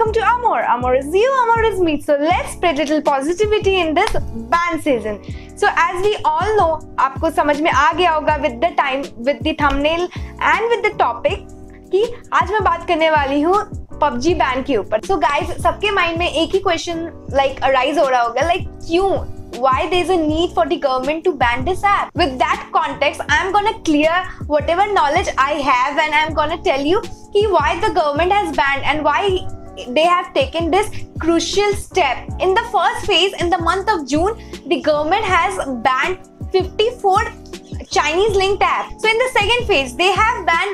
welcome to Amor. Amor is you, Amor is me. So let's spread little positivity in this ban season. So as we all know, आपको समझ में आ गया होगा with the time, with the thumbnail and with the topic कि आज मैं बात करने वाली हूँ PUBG बैन के ऊपर. So guys, सबके माइंड में एक ही क्वेश्चन like arise हो रहा होगा like क्यों? Why there is a need for the government to ban this app? With that context, I am gonna clear whatever knowledge I have and I am gonna tell you why the government has banned and why they have taken this crucial step. In the first phase, in the month of June, the government has banned 54 Chinese linked apps. So in the second phase, they have banned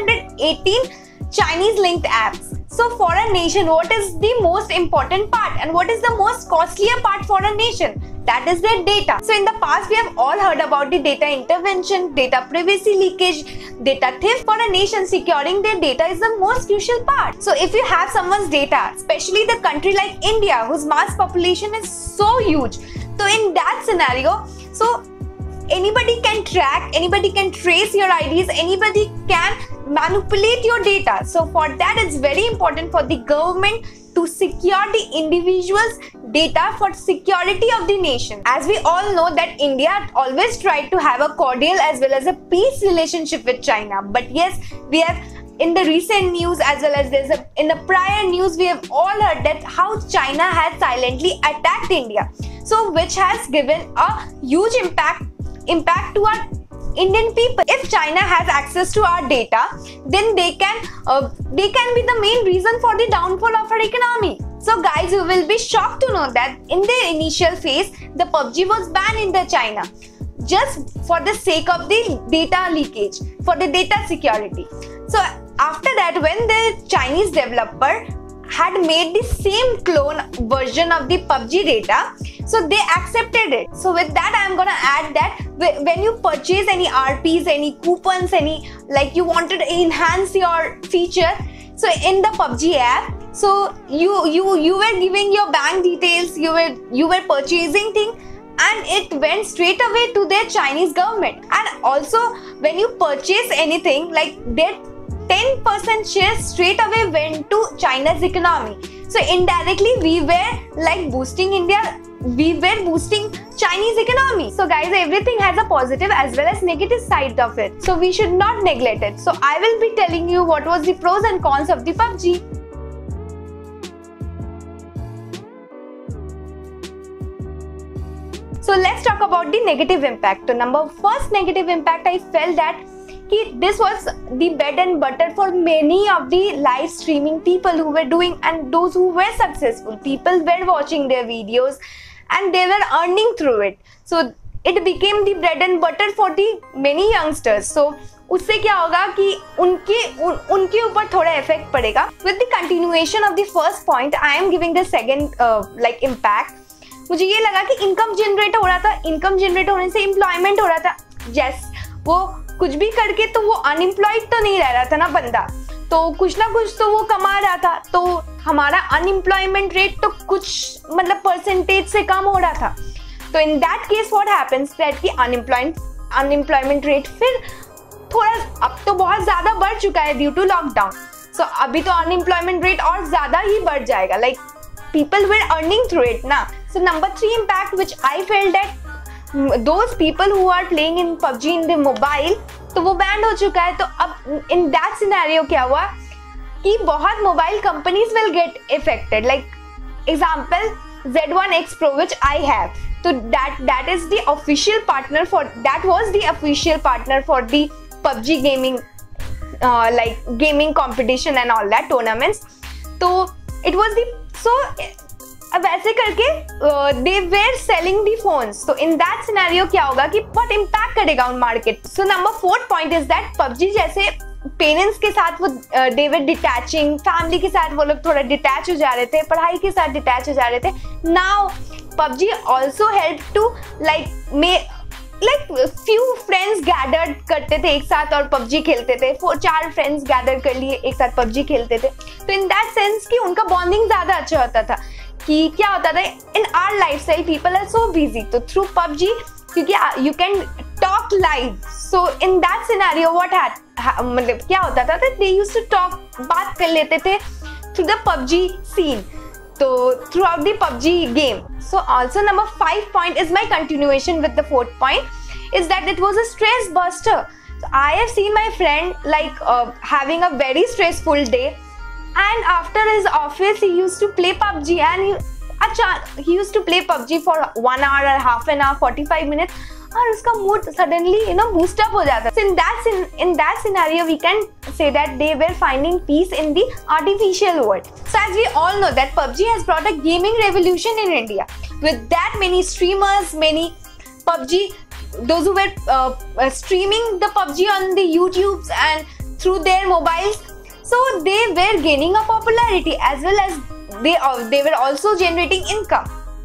118 Chinese linked apps. So for a nation, what is the most important part and what is the most costlier part for a nation? That is their data. So in the past, we have all heard about the data intervention, data privacy leakage, data theft. For a nation, securing their data is the most crucial part. So if you have someone's data, especially the country like India, whose mass population is so huge, so in that scenario, so anybody can track, anybody can trace your IDs, anybody can manipulate your data. So for that, it's very important for the government to secure the individual's data for security of the nation. As we all know that India always tried to have a cordial as well as a peace relationship with China. But yes, we have in the recent news as well as in the prior news, we have all heard that how China has silently attacked India. So which has given a huge impact to our Indian people. If China has access to our data, then they can be the main reason for the downfall of our economy. So guys, you will be shocked to know that in the initial phase, the PUBG was banned in the China just for the sake of the data leakage, for the data security. So after that, when the Chinese developer had made the same clone version of the PUBG data, so they accepted it. So with that, I am gonna add that when you purchase any RPs, any coupons, any like you wanted to enhance your feature, so in the PUBG app, so you were giving your bank details, you were purchasing thing, and it went straight away to their Chinese government. And also when you purchase anything, like their 10% share straight away went to China's economy. So indirectly we were like boosting India, we were boosting Chinese economy. So guys, everything has a positive as well as negative side of it. So we should not neglect it. So I will be telling you what was the pros and cons of the PUBG. So let's talk about the negative impact. So first negative impact, I felt that this was the bread and butter for many of the live streaming people who were doing, and those who were successful. People were watching their videos and they were earning through it. So it became the bread and butter for the many youngsters. So उससे क्या होगा कि उनके ऊपर थोड़ा effect पड़ेगा. With the continuation of the first point, I am giving the second like impact. मुझे ये लगा कि इनकम जनरेट हो रहा था, इनकम जनरेट होने से एम्प्लॉयमेंट हो रहा था. यस, वो कुछ भी करके तो वो अनएम्प्लॉयड तो नहीं रह रहा था ना बंदा, तो कुछ ना कुछ तो वो कमा रहा था. तो हमारा अनएम्प्लॉयमेंट रेट तो कुछ मतलब परसेंटेज से कम हो रहा था. तो in that case what happens that कि अनएम्प्लॉयमेंट रेट फिर थोड़ा अब तो बहुत ज्यादा बढ़ चुका है ड्यू टू लॉकडाउन. सो अभी तो अनएम्प्लॉयमेंट रेट और ज्यादा ही बढ़ जाएगा. Like people were earning through it ना. So number 3 impact which I felt that those people who are playing in PUBG in the mobile, तो वो बैंड हो चुका है. तो अब in that scenario क्या हुआ कि बहुत mobile companies will get affected. Like example Z1X Pro which I have. So that is the official partner for, that was the official partner for the PUBG gaming like gaming competition and all that tournaments. तो it was the वैसे करके they were selling the phones. So in that scenario क्या होगा कि बहुत impact करेगा उन market. So number 4th point is that PUBG जैसे पेरेंट्स के साथ वो they were detaching, फैमिली के साथ वो लोग थोड़ा डिटैच हो जा रहे थे, पढ़ाई के साथ डिटैच हो जा रहे थे. Now PUBG also helped to like few friends gathered करते थे एक साथ और PUBG खेलते थे. 4-4 friends gather कर लिए एक साथ PUBG खेलते थे. तो in that sense कि उनका bonding ज़्यादा अच्छा होता था. कि क्या होता था in our lifestyle people are so busy, तो through PUBG क्योंकि you can talk live. So in that scenario what मतलब क्या होता था that they used to talk, बात कर लेते थे. through the PUBG scene. So throughout the PUBG game. So also number 5 point is my continuation with the 4th point, is that it was a stress buster. So I have seen my friend like having a very stressful day, and after his office he used to play PUBG, and he used to play PUBG for 1 hour or half an hour, 45 minutes, और उसका mood suddenly boost up हो जाता है. So in that scenario we can say that they were finding peace in the artificial world. So as we all know that PUBG has brought a gaming revolution in India. With that many streamers, many PUBG, those who were streaming the PUBG on the YouTubes and through their mobiles, so they were gaining a popularity, as well as they were also generating income.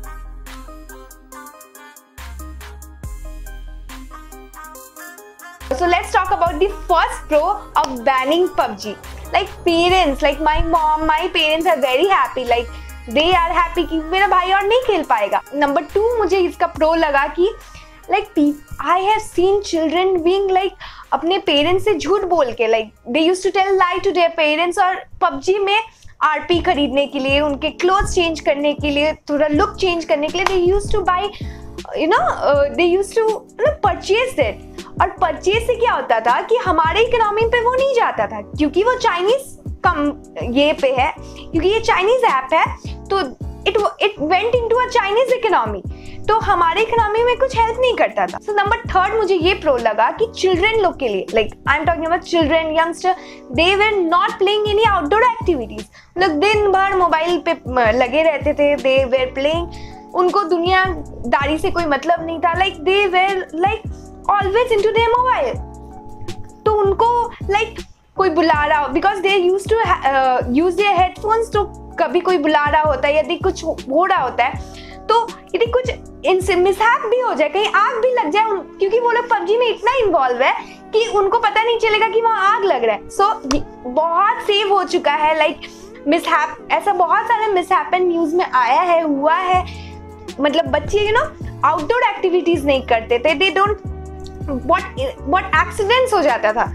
So let's talk about the first pro of banning PUBG. Like parents, like my mom, my parents are very happy. Like they are happy कि मेरा भाई और नहीं खेल पाएगा. Number 2 मुझे इसका pro लगा कि like I have seen children being like अपने parents से झूठ बोल के, like they used to tell lie to their parents, और PUBG में RP खरीदने के लिए, उनके clothes change करने के लिए, थोड़ा look change करने के लिए they used to buy, they used to purchase it. और परचेज से क्या होता था कि हमारे इकोनॉमी पे वो नहीं जाता था, क्योंकि वो चाइनीज कम ये पे है, क्योंकि ये चाइनीज ऐप है, तो it went into a Chinese economy, तो हमारे इकोनॉमी में कुछ हेल्प नहीं करता था. सो नंबर 3 मुझे ये प्रो लगा कि चिल्ड्रन लोग के लिए, like I am talking about children, youngster, they were not playing any outdoor activities. लोग दिन भर मोबाइल पे लगे रहते थे, दे वर प्लेइंग, उनको दुनियादारी से कोई मतलब नहीं था, like they were like always into their mobile. तो उनको like कोई बुला रहा हो, because they used to use their headphones, तो कभी कोई बुला रहा होता है, यदि कुछ हो रहा होता है, तो यदि कुछ इनसे मिसहैप भी हो जाए, कहीं आग भी लग जाए, क्योंकि वो लोग PUBG में इतना इन्वॉल्व है कि उनको पता नहीं चलेगा कि वहाँ आग लग रहा है. सो बहुत सेव हो चुका है, लाइक मिसहैप, ऐसा बहुत सारे मिसहैपन न्यूज में आया है, हुआ है. मतलब बच्चे आउटडोर एक्टिविटीज नहीं करते थे, दे डोंट what accidents हो जाता था.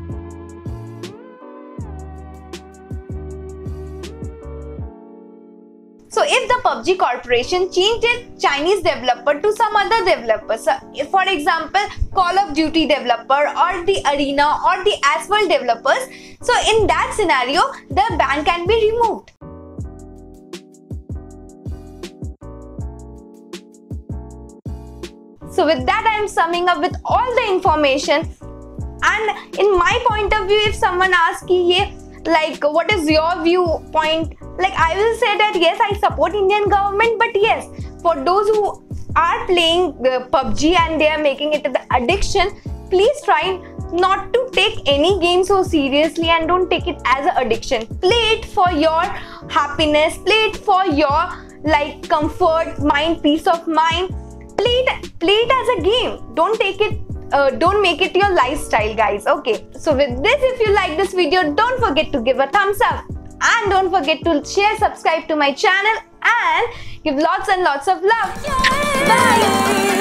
So if the PUBG corporation changed its Chinese developer to some other developer, so for example Call of Duty developer or the Arena or the Asphalt developers, so in that scenario the ban can be removed. So with that I am summing up with all the information, and in my point of view, if someone asks ye, like what is your viewpoint, like I will say that yes, I support Indian government, but yes, for those who are playing the PUBG and they are making it the addiction, please try not to take any game so seriously and don't take it as an addiction. Play it for your happiness, play it for your like comfort, mind, peace of mind. Play it as a game. Don't take it, don't make it your lifestyle, guys. Okay. So with this, if you like this video, don't forget to give a thumbs up, and don't forget to share, subscribe to my channel, and give lots and lots of love. Bye.